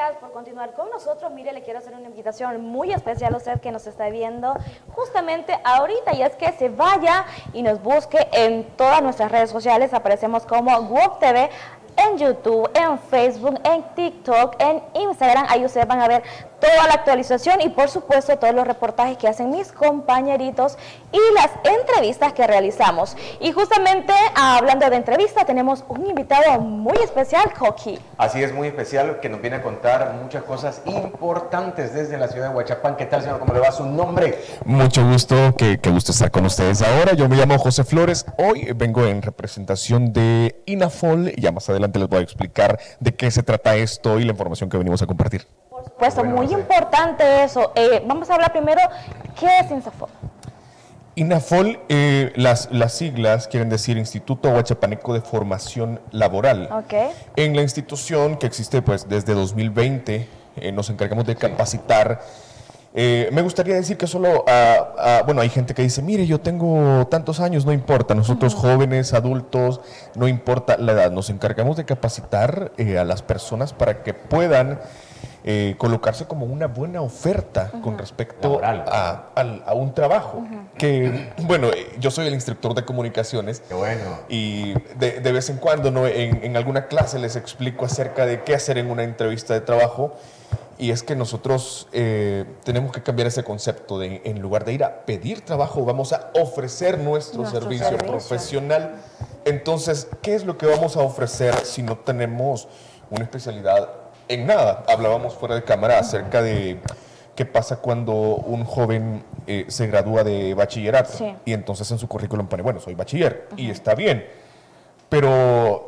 gracias por continuar con nosotros. Mire, le quiero hacer una invitación muy especial a usted que nos está viendo justamente ahorita, y es que se vaya y nos busque en todas nuestras redes sociales. Aparecemos como WOW TV, en YouTube, en Facebook, en TikTok, en Instagram. Ahí ustedes van a ver toda la actualización y por supuesto todos los reportajes que hacen mis compañeritos y las entrevistas que realizamos. Y justamente hablando de entrevista, tenemos un invitado muy especial, Coqui. Así es, muy especial, que nos viene a contar muchas cosas importantes desde la ciudad de Huachapán. ¿Qué tal, señor? ¿Cómo le va su nombre? Mucho gusto, qué gusto estar con ustedes ahora. Yo me llamo José Flores. Hoy vengo en representación de INAFOL. Ya más adelante les voy a explicar de qué se trata esto y la información que venimos a compartir. Por supuesto, bueno, muy importante eso. Vamos a hablar primero, ¿qué es INAFOL? INAFOL, las siglas quieren decir Instituto Huachapaneco de Formación Laboral. Okay. En la institución que existe pues desde 2020, nos encargamos de capacitar. Me gustaría decir que solo, bueno, hay gente que dice, mire, yo tengo tantos años, no importa, nosotros jóvenes, adultos, no importa la edad, nos encargamos de capacitar a las personas para que puedan colocarse como una buena oferta con respecto a un trabajo. Que, bueno, yo soy el instructor de comunicaciones. Qué bueno. Y de vez en cuando, ¿no? en alguna clase les explico acerca de qué hacer en una entrevista de trabajo. Y es que nosotros tenemos que cambiar ese concepto de, en lugar de ir a pedir trabajo, vamos a ofrecer nuestro servicio profesional. Entonces, ¿qué es lo que vamos a ofrecer si no tenemos una especialidad en nada? Hablábamos fuera de cámara acerca de qué pasa cuando un joven se gradúa de bachillerato y entonces en su currículum pone, bueno, soy bachiller y está bien, pero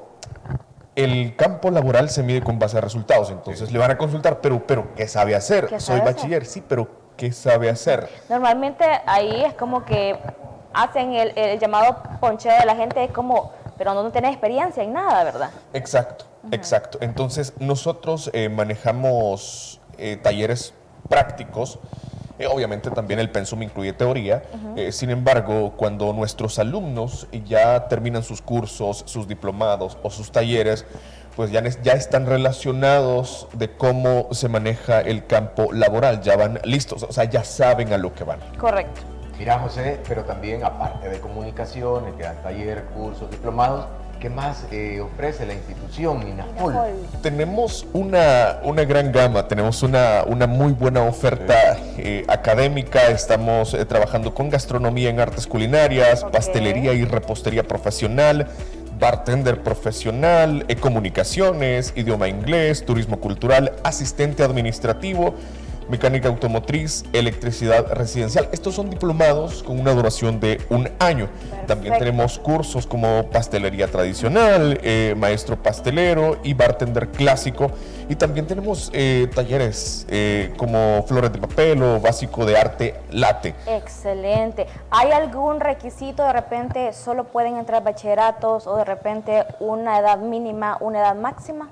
el campo laboral se mide con base a resultados, entonces le van a consultar, pero ¿qué sabe hacer? Soy bachiller, sí, pero ¿qué sabe hacer? Normalmente ahí es como que hacen el llamado poncheo de la gente, es como, pero no tenés experiencia en nada, ¿verdad? Exacto, exacto. Entonces nosotros manejamos talleres prácticos. Obviamente también el pensum incluye teoría, sin embargo, cuando nuestros alumnos ya terminan sus cursos, sus diplomados o sus talleres, pues ya están relacionados de cómo se maneja el campo laboral, ya van listos, o sea, ya saben a lo que van. Correcto. Mira, José, pero también aparte de comunicaciones, que dan taller, cursos, diplomados, ¿qué más ofrece la institución INAFOL? Tenemos una gran gama, tenemos una muy buena oferta académica. Estamos trabajando con gastronomía en artes culinarias, pastelería y repostería profesional, bartender profesional, comunicaciones, idioma inglés, turismo cultural, asistente administrativo, mecánica automotriz, electricidad residencial. Estos son diplomados con una duración de 1 año. Perfecto. También tenemos cursos como pastelería tradicional, maestro pastelero y bartender clásico. Y también tenemos talleres como flores de papel o básico de arte latte. Excelente. ¿Hay algún requisito? De repente solo pueden entrar bachilleratos o de repente una edad mínima, una edad máxima.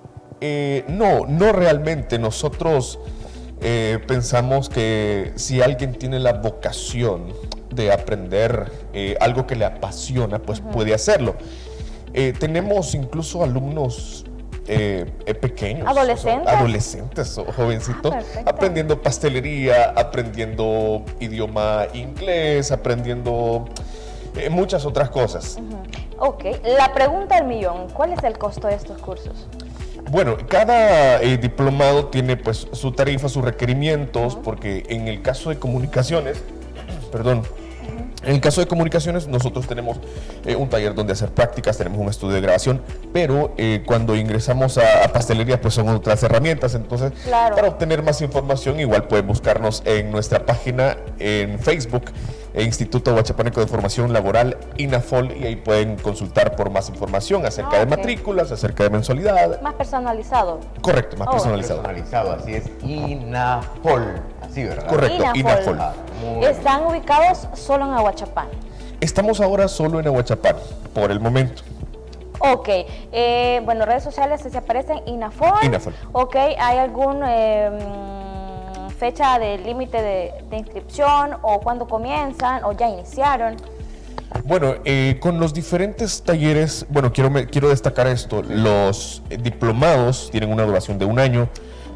No realmente. Nosotros pensamos que si alguien tiene la vocación de aprender algo que le apasiona, pues puede hacerlo. Tenemos incluso alumnos pequeños, adolescentes o jovencitos, aprendiendo pastelería, aprendiendo idioma inglés, aprendiendo muchas otras cosas. Ok, la pregunta del millón, ¿cuál es el costo de estos cursos? Bueno, cada diplomado tiene pues su tarifa, sus requerimientos, porque en el caso de comunicaciones, en el caso de comunicaciones nosotros tenemos un taller donde hacer prácticas, tenemos un estudio de grabación, pero cuando ingresamos a pastelería pues son otras herramientas. Entonces, para obtener más información igual pueden buscarnos en nuestra página en Facebook, Instituto Huachapaneco de Formación Laboral, INAFOL, y ahí pueden consultar por más información acerca de matrículas, acerca de mensualidad. Más personalizado. Correcto, más personalizado. Así es, INAFOL, así, ¿verdad? Correcto, INAFOL. ¿Están ubicados solo en Ahuachapán? Estamos ahora solo en Ahuachapán, por el momento. Ok, bueno, redes sociales se aparecen INAFOL. INAFOL. Ok, ¿hay algún fecha de límite de inscripción o cuándo comienzan o ya iniciaron? Bueno, con los diferentes talleres, bueno, quiero destacar esto, los diplomados tienen una duración de 1 año,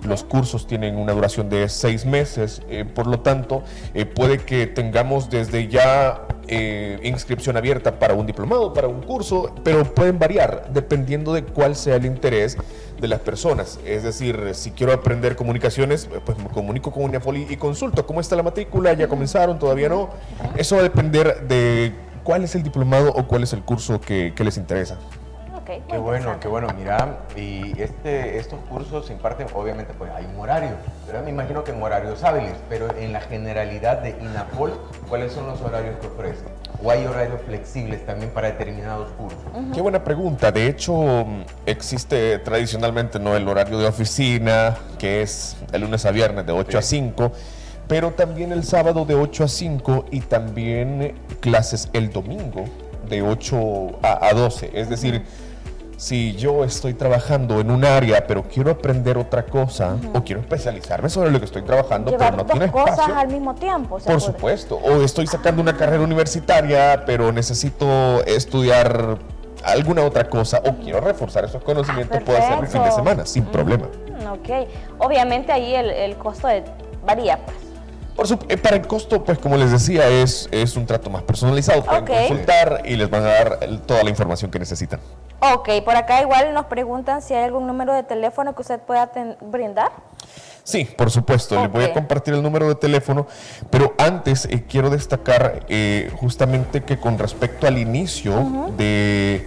Los cursos tienen una duración de 6 meses, por lo tanto, puede que tengamos desde ya inscripción abierta para un diplomado, para un curso, pero pueden variar dependiendo de cuál sea el interés de las personas. Es decir, si quiero aprender comunicaciones, pues me comunico con INAFOL y consulto cómo está la matrícula, ya comenzaron, todavía no. Eso va a depender de cuál es el diplomado o cuál es el curso que les interesa. Okay, qué bueno, mira, y estos cursos se imparten, obviamente pues hay un horario, ¿verdad? Me imagino que en horarios hábiles, pero en la generalidad de INAFOL, ¿cuáles son los horarios que ofrece? ¿O hay horarios flexibles también para determinados cursos? Qué buena pregunta. De hecho, existe tradicionalmente, ¿no?, el horario de oficina, que es de lunes a viernes de 8 a 5, pero también el sábado de 8 a 5 y también clases el domingo de 8 a 12. Es decir, si yo estoy trabajando en un área, pero quiero aprender otra cosa, o quiero especializarme sobre lo que estoy trabajando, llevar pero no tiene dos cosas espacio, al mismo tiempo. por supuesto. O estoy sacando una carrera universitaria, pero necesito estudiar alguna otra cosa, o quiero reforzar esos conocimientos, puedo hacerlo el fin de semana, sin problema. Ok. Obviamente ahí el costo varía, pues. Para el costo, pues como les decía, es un trato más personalizado. Pueden consultar y les van a dar toda la información que necesitan. Ok, por acá igual nos preguntan si hay algún número de teléfono que usted pueda brindar. Sí, por supuesto, les voy a compartir el número de teléfono, pero antes quiero destacar justamente que con respecto al inicio de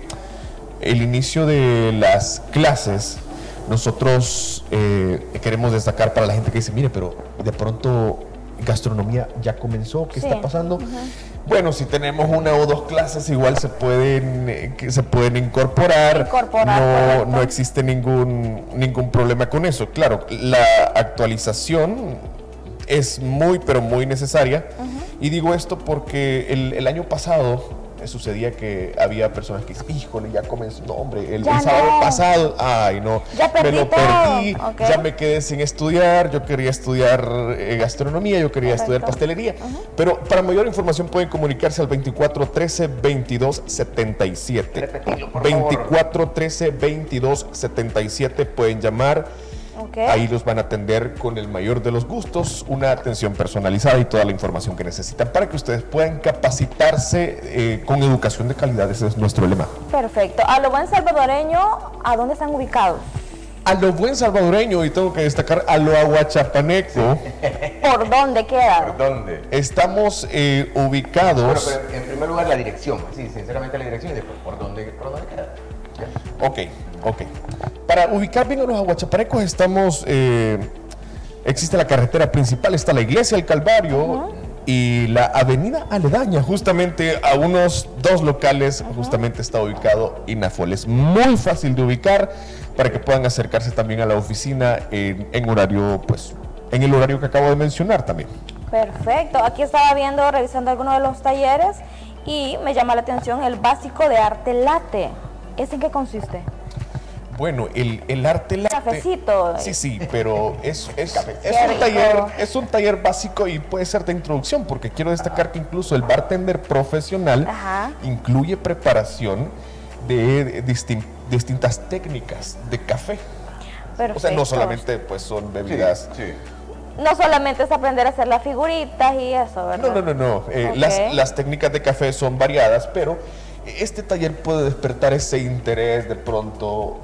las clases, nosotros queremos destacar para la gente que dice, mire, pero de pronto gastronomía ya comenzó, ¿qué está pasando? Bueno, si tenemos una o dos clases, igual se pueden incorporar. No existe ningún problema con eso. Claro, la actualización es muy, pero muy necesaria. Y digo esto porque el año pasado sucedía que había personas que dicen, híjole, ya comenzó, no hombre, el sábado pasado, ay no, me lo perdí, ya me quedé sin estudiar, yo quería estudiar gastronomía, yo quería estudiar pastelería, pero para mayor información pueden comunicarse al 2413 2277. Repetirlo, por favor. 2413 2277, pueden llamar. Ahí los van a atender con el mayor de los gustos, una atención personalizada y toda la información que necesitan para que ustedes puedan capacitarse con educación de calidad. Ese es nuestro lema. Perfecto. A lo buen salvadoreño, ¿a dónde están ubicados? A lo buen salvadoreño, y tengo que destacar a lo aguachapaneco. ¿Por dónde queda? ¿Por dónde? Estamos ubicados... Bueno, pero en primer lugar la dirección, sí, sinceramente la dirección, y después ¿por dónde queda? Ok. Para ubicar bien a los aguachapanecos estamos, existe la carretera principal, está la iglesia del Calvario y la avenida aledaña, justamente a unos 2 locales, justamente está ubicado INAFOL. Es muy fácil de ubicar para que puedan acercarse también a la oficina en horario, pues, en el horario que acabo de mencionar también. Perfecto, aquí estaba revisando algunos de los talleres y me llama la atención el básico de arte latte. ¿Ese en qué consiste? Bueno, el arte latte... Cafecito. Sí, pero es un taller básico y puede ser de introducción, porque quiero destacar que incluso el bartender profesional incluye preparación de distintas técnicas de café. Perfecto. O sea, no solamente pues son bebidas... Sí. No solamente es aprender a hacer las figuritas y eso, ¿verdad? No. Las técnicas de café son variadas, pero este taller puede despertar ese interés de pronto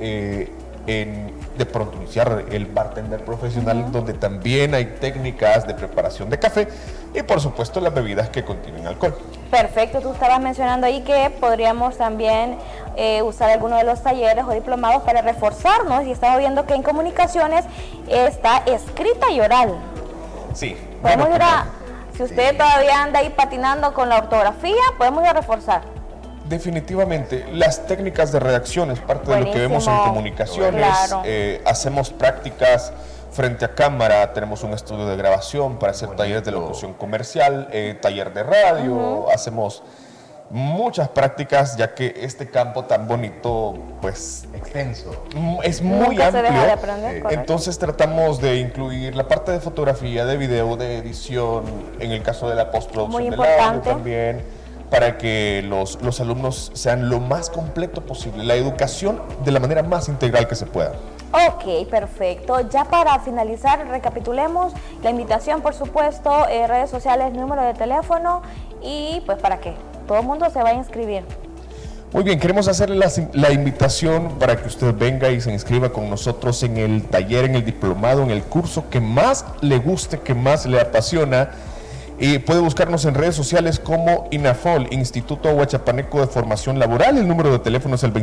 iniciar el bartender profesional, donde también hay técnicas de preparación de café y por supuesto las bebidas que contienen alcohol. Perfecto, tú estabas mencionando ahí que podríamos también usar alguno de los talleres o diplomados para reforzarnos, y estamos viendo que en comunicaciones está escrita y oral. Sí. Podemos si usted todavía anda ahí patinando con la ortografía, podemos ir a reforzar. Definitivamente, las técnicas de redacción es parte de lo que vemos en comunicaciones. Claro. Hacemos prácticas frente a cámara, tenemos un estudio de grabación para hacer talleres de locución comercial, taller de radio, hacemos muchas prácticas, ya que este campo tan bonito, pues extenso, es muy Nunca amplio. se deja de aprender, Entonces tratamos de incluir la parte de fotografía, de video, de edición, en el caso de la postproducción del audio también, para que los alumnos sean lo más completo posible, la educación de la manera más integral que se pueda. Ok, perfecto. Ya para finalizar, recapitulemos la invitación, por supuesto, redes sociales, número de teléfono y pues para que todo el mundo se vaya a inscribir. Muy bien, queremos hacerle la invitación para que usted venga y se inscriba con nosotros en el taller, en el diplomado, en el curso que más le guste, que más le apasiona. Y puede buscarnos en redes sociales como INAFOL, Instituto Aguachapaneco de Formación Laboral. El número de teléfono es el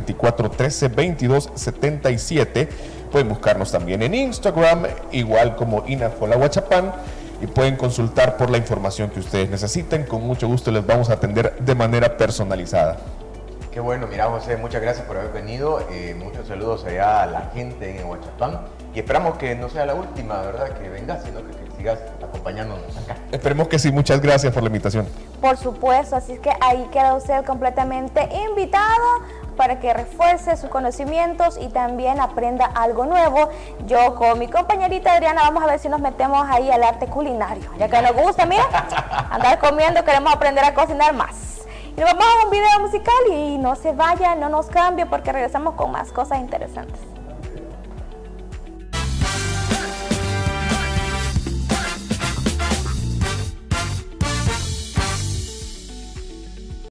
2413-2277. Pueden buscarnos también en Instagram, igual como INAFOL Aguachapán. Y pueden consultar por la información que ustedes necesiten. Con mucho gusto les vamos a atender de manera personalizada. Qué bueno, mira José, muchas gracias por haber venido. Muchos saludos allá a la gente en Aguachapán. Y esperamos que no sea la última, ¿verdad? Que vengas, sino que sigas acompañándonos acá. Esperemos que sí, muchas gracias por la invitación. Por supuesto, así es que ahí queda usted completamente invitado para que refuerce sus conocimientos y también aprenda algo nuevo. Yo con mi compañerita Adriana vamos a ver si nos metemos ahí al arte culinario, ya que nos gusta, mira, andar comiendo, queremos aprender a cocinar más. Y nos vamos a un video musical y no se vaya, no nos cambie porque regresamos con más cosas interesantes.